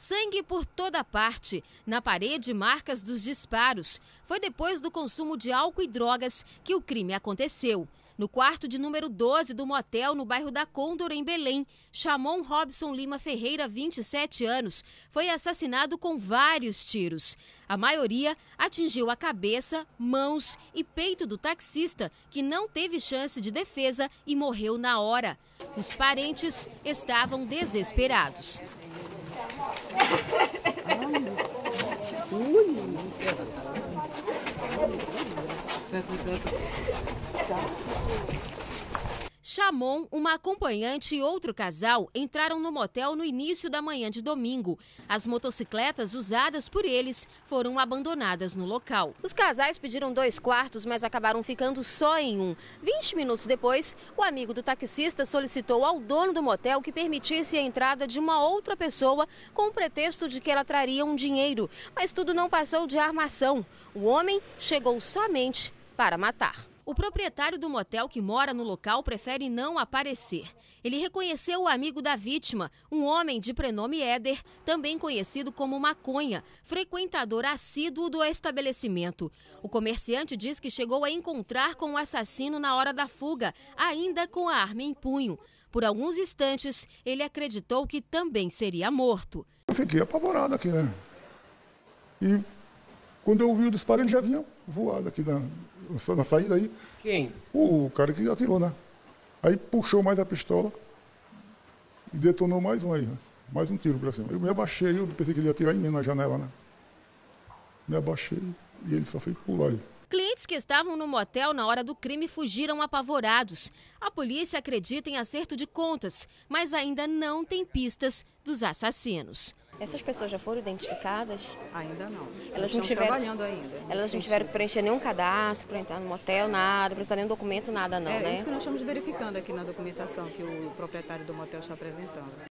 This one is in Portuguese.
Sangue por toda parte. Na parede, marcas dos disparos. Foi depois do consumo de álcool e drogas que o crime aconteceu. No quarto de número 12 do motel, no bairro da Condor, em Belém, Chamon Robson Lima Ferreira, 27 anos, foi assassinado com vários tiros. A maioria atingiu a cabeça, mãos e peito do taxista, que não teve chance de defesa e morreu na hora. Os parentes estavam desesperados. Chamon, uma acompanhante e outro casal entraram no motel no início da manhã de domingo. As motocicletas usadas por eles foram abandonadas no local. Os casais pediram 2 quartos, mas acabaram ficando só em um. 20 minutos depois, o amigo do taxista solicitou ao dono do motel que permitisse a entrada de uma outra pessoa com o pretexto de que ela traria um dinheiro. Mas tudo não passou de armação. O homem chegou somente para matar. O proprietário do motel que mora no local prefere não aparecer. Ele reconheceu o amigo da vítima, um homem de prenome Éder, também conhecido como Maconha, frequentador assíduo do estabelecimento. O comerciante diz que chegou a encontrar com o assassino na hora da fuga, ainda com a arma em punho. Por alguns instantes, ele acreditou que também seria morto. Eu fiquei apavorado aqui, né? E quando eu ouvi o disparo, ele já vinha voado aqui na saída aí. Quem? O cara que atirou, né? Aí puxou mais a pistola e detonou mais um aí, né? Mais um tiro pra cima. Eu me abaixei, eu pensei que ele ia atirar em mim na janela, né? Me abaixei e ele só foi pular aí. Clientes que estavam no motel na hora do crime fugiram apavorados. A polícia acredita em acerto de contas, mas ainda não tem pistas dos assassinos. Essas pessoas já foram identificadas? Ainda não. Elas não tiveram trabalhando ainda. Elas não tiveram que preencher nenhum cadastro para entrar no motel, nada, precisar nenhum documento, nada não, né? É isso que nós estamos verificando aqui na documentação que o proprietário do motel está apresentando.